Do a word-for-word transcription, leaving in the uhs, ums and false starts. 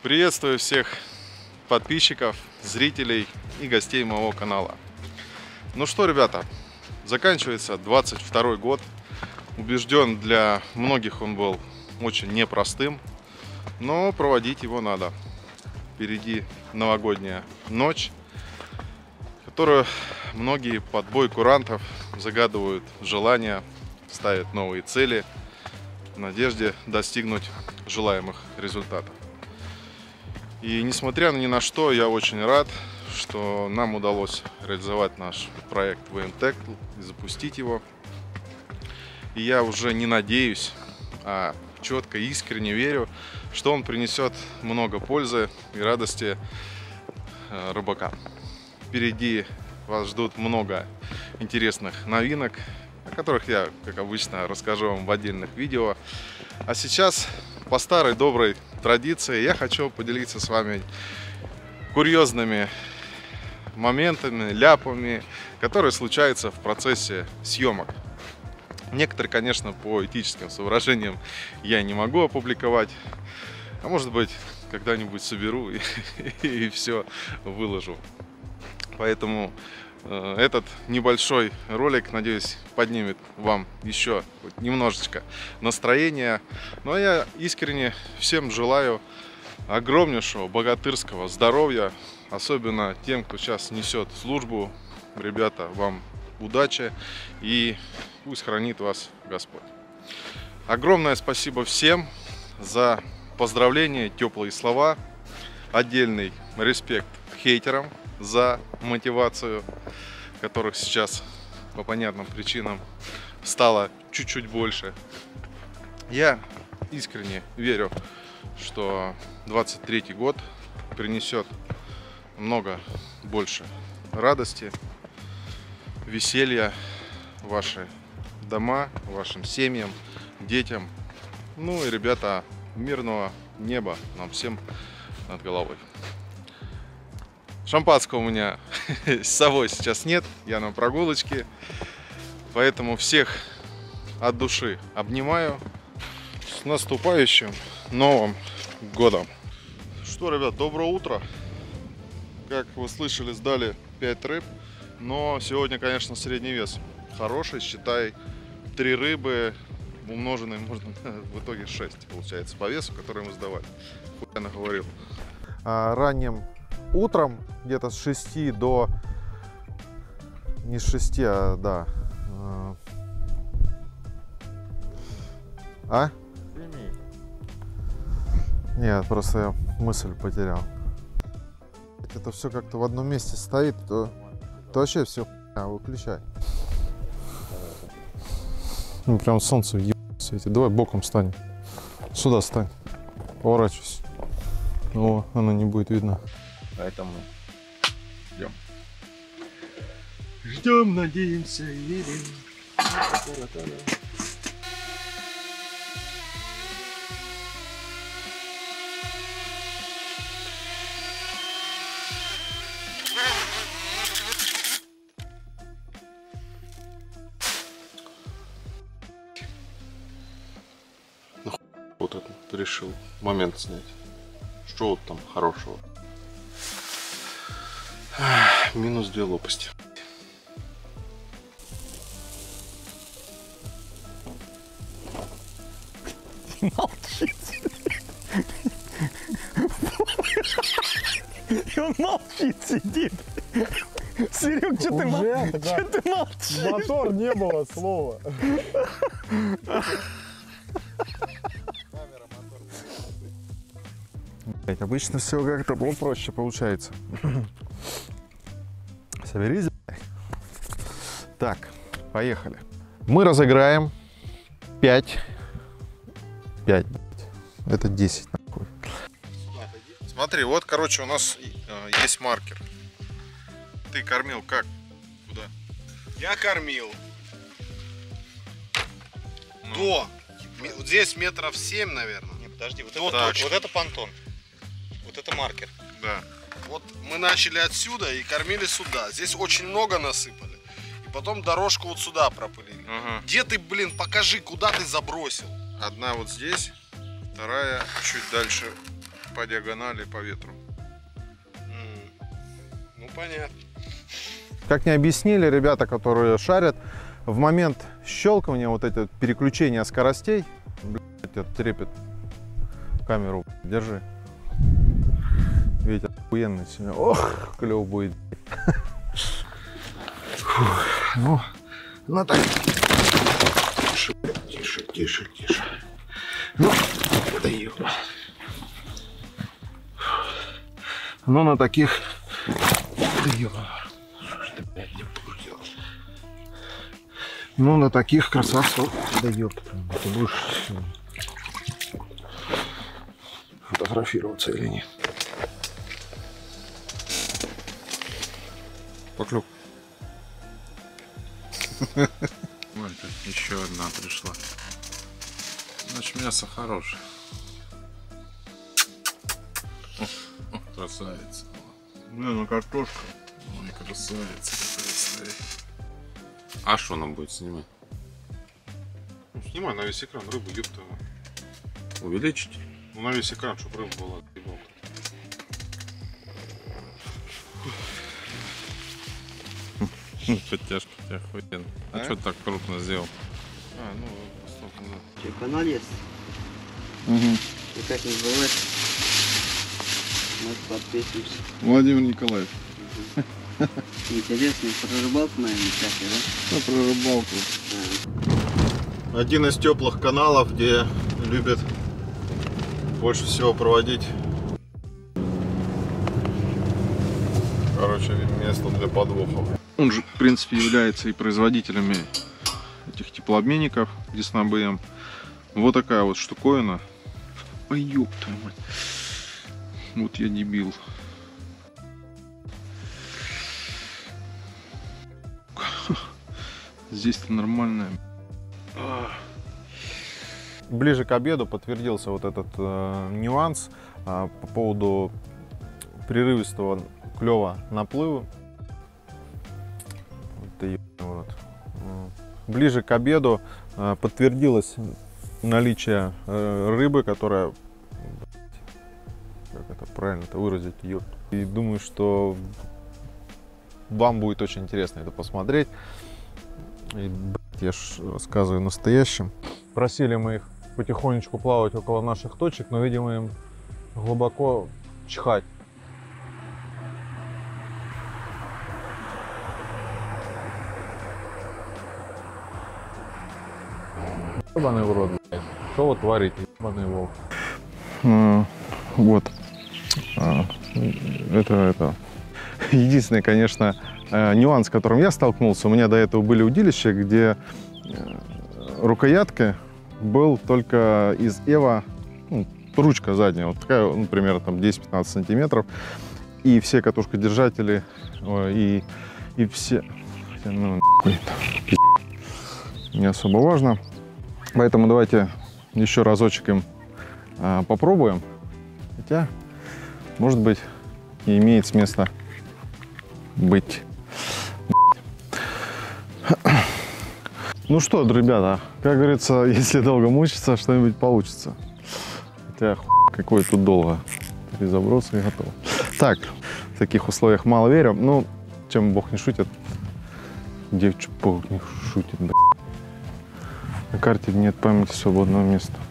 Приветствую всех подписчиков, зрителей и гостей моего канала. Ну что, ребята, заканчивается двадцать второй год. Убежден, для многих он был очень непростым, но проводить его надо. Впереди новогодняя ночь, которую многие под бой курантов загадывают желания, ставят новые цели в надежде достигнуть желаемых результатов. И несмотря ни на что, я очень рад, что нам удалось реализовать наш проект ВМТек и запустить его. И я уже не надеюсь, а четко и искренне верю, что он принесет много пользы и радости рыбакам. Впереди вас ждут много интересных новинок, о которых я, как обычно, расскажу вам в отдельных видео. А сейчас, по старой доброй традиции, я хочу поделиться с вами курьезными моментами, ляпами, которые случаются в процессе съемок. Некоторые, конечно, по этическим соображениям я не могу опубликовать, а может быть, когда-нибудь соберу и, и все выложу. Поэтому э, этот небольшой ролик, надеюсь, поднимет вам еще хоть немножечко настроения. Но я искренне всем желаю огромнейшего богатырского здоровья, особенно тем, кто сейчас несет службу. Ребята, вам удачи и пусть хранит вас Господь. Огромное спасибо всем за поздравления, теплые слова. Отдельный респект хейтерам за мотивацию, которых сейчас по понятным причинам стало чуть-чуть больше. Я искренне верю, что двадцать третий год принесет много больше радости, веселья в ваши дома, вашим семьям, детям. Ну и, ребята, мирного неба нам всем над головой. Шампанского у меня с собой сейчас нет, я на прогулочке, поэтому всех от души обнимаю. С наступающим Новым годом! Что, ребят, доброе утро! Как вы слышали, сдали пять рыб, но сегодня, конечно, средний вес хороший, считай, три рыбы умноженные, можно в итоге шесть, получается, по весу, который мы сдавали. Я наговорил. А ранним утром, где-то с шести до, не с шести, а да, а? Нет, просто я мысль потерял. Это все как-то в одном месте стоит, то, то вообще все выключай. Ну, прям солнце светит. Давай боком встань. Сюда стань. Поворачивайся. О, она не будет видно. Поэтому ждем. Ждем, надеемся и верим. Вот это решил момент снять. Что вот там хорошего? Минус две лопасти. Молчит. И он молчит, сидит. Серег, что ты, мол... что ты молчишь? Мотор не было слова. Обычно все как-то проще получается. Соберись. Так, поехали. Мы разыграем пять. пять. Это десять. Нахуй. Смотри, вот, короче, у нас э, есть маркер. Ты кормил как? Куда? Я кормил. Ну. До. Вот здесь метров семь, наверное. Не, подожди, вот, До это, точки. вот это понтон. Вот это маркер. Да. Вот мы начали отсюда и кормили сюда. Здесь очень много насыпали. И потом дорожку вот сюда пропылили. Ага. Где ты, блин, покажи, куда ты забросил. Одна вот здесь, вторая чуть дальше по диагонали, по ветру. М. Ну, понятно. Как мне объяснили ребята, которые шарят, в момент щелкывания, вот это переключение скоростей, блядь, это трепет камеру, держи. Ветер охуенный сегодня. Ох, клёв будет. Фух, ну, ну так. Тише, тише, тише, тише. Ну, да ёба. Ну, на таких... Да ёба. Что ж ты, блядь, не будешь делать? Ну, на таких красавцев... Да ёпта, ты будешь фотографироваться или нет? Поклюк. Ой, тут еще одна пришла. Значит, мясо хорошее. О, о, красавица. Блин, ну картошка. Ой, красавица какая стоит. А что нам будет снимать? Ну, снимай на весь экран рыбу, ёпта. Увеличить? Ну, на весь экран, чтобы рыба была. Подтяжки у тебя охуенно. А, А? что ты так крупно сделал? А, ну, столько, да. Че, канал есть? Угу. И как называется? Мы подписываемся. Владимир Николаев. Интересно, про рыбалку, наверное, всякие, да? Ну, про рыбалку. Один из теплых каналов, где любят больше всего проводить. Короче, место для подвохов. Он же, в принципе, является и производителями этих теплообменников Диснобеем. Вот такая вот штуковина. Ой, ёб твою мать. Вот я дебил. Здесь-то нормальная. Ближе к обеду подтвердился вот этот э, нюанс э, по поводу прерывистого клёва наплыва. Вот. Ближе к обеду э, подтвердилось наличие э, рыбы, которая, как это правильно-то выразить, ее. И думаю, что вам будет очень интересно это посмотреть. И, блядь, я ж рассказываю настоящим. Просили мы их потихонечку плавать около наших точек, но, видимо, им глубоко чихать. Ебаный в рот, блядь. Что вы творите, ебаный волк? А, вот. А, это, это. Единственный, конечно, нюанс, с которым я столкнулся. У меня до этого были удилища, где рукоятка был только из эва, ну, ручка задняя, вот такая, ну, примерно там десять-пятнадцать сантиметров. И все катушкодержатели, и, и все... Ну, не особо важно. Поэтому давайте еще разочек им а, попробуем. Хотя, может быть, и имеет с места быть. Ну что, ребята, как говорится, если долго мучиться, что-нибудь получится. Хотя хуй, какой тут долго. Три заброса и готово. Так, в таких условиях мало верю. Ну, чем Бог не шутит. Девчонка Бог не шутит, блядь. На карте нет памяти свободного места.